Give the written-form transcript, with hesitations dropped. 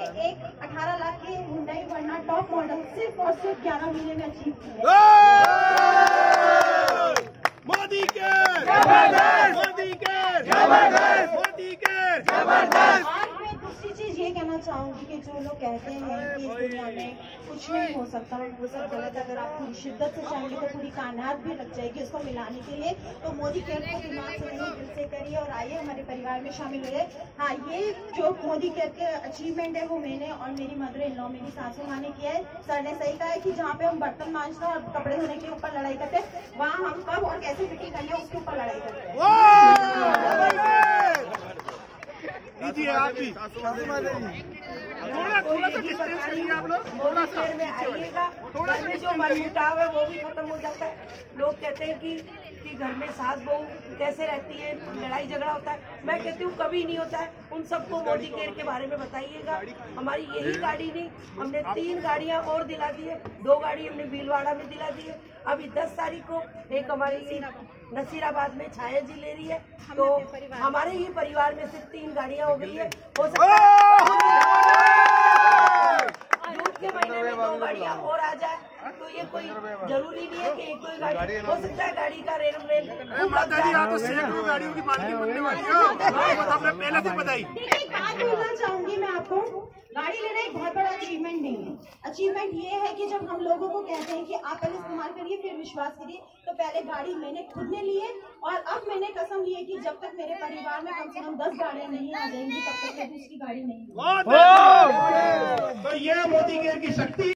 मैंने एक 18 लाख की हुंडई वर्ना टॉप मॉडल सिर्फ और सिर्फ 11 महीने में अचीव की है। मोदी के जबरदस्त, मोदी के जबरदस्त, मोदी के जबरदस्त। आज मैं दूसरी चीज ये कहना चाहूंगी कि जो लोग कहते हैं कि इस दुनिया में कुछ नहीं हो सकता, वो सब गलत। अगर आप पूरी शिद्दत से चाहेंगे तो पूरी कायनात भी लग जाएगी उसको मिलाने के लिए। तो मोदी केयर को दिमाग से नहीं दिल से करिए और आइए हमारे परिवार में शामिल हुए। हाँ, ये जो मोदी केयर के अचीवमेंट है वो मैंने और मेरी मदर इन लॉ, मेरी सासू माँ ने किया है। सर ने सही कहा है कि जहाँ पे हम बर्तन मांजते और कपड़े धोने के ऊपर लड़ाई करते हैं, वहाँ हम कब और कैसे फिटिंग करनी है उसके ऊपर लड़ाई करते हैं। लीजिए आप भी थोड़ा सा डिस्टेंस करिए आप लोग, थोड़ा सा में आइएगा। घर में जो मनमुटाव है वो भी खत्म हो जाता है। लोग कहते हैं कि घर में सास बहू कैसे रहती है, लड़ाई झगड़ा होता है। मैं कहती हूँ कभी नहीं होता है। उन सबको मोदी केयर के बारे में बताइएगा। हमारी यही गाड़ी नहीं, हमने 3 गाड़ियाँ और दिला दी है। 2 गाड़ी हमने भीलवाड़ा में दिला दी है। अभी 10 तारीख को एक हमारी नसीराबाद में छाया जी ले रही है। तो हमारे ही परिवार में सिर्फ 3 गाड़ियाँ हो गई है। हो सकता है जून के महीने में 2 गाड़ियाँ और आ जाए। तो ये कोई जरूरी नहीं है कि एक कोई गाड़ी हो सकता है। गाड़ी का रेल माता जी, आप तो सैकड़ों गाड़ियों की मालिक बनने वाली हो, आपने पहले से बताई। देखिए, एक बात बोलना चाहूंगी मैं आपको, गाड़ी लेना एक बहुत बड़ा अचीवमेंट नहीं है। अचीवमेंट ये है कि जब हम लोगों को कहते हैं कि आप पहले इस्तेमाल करिए फिर विश्वास करिए, तो पहले गाड़ी मैंने खुद ने ली है और अब मैंने कसम ली है कि जब तक मेरे परिवार में कम से कम 10 गाड़ियां नहीं आ जाएंगी तब तक मैं दूसरी गाड़ी नहीं लूंगी। तो ये मोदी केयर की शक्ति।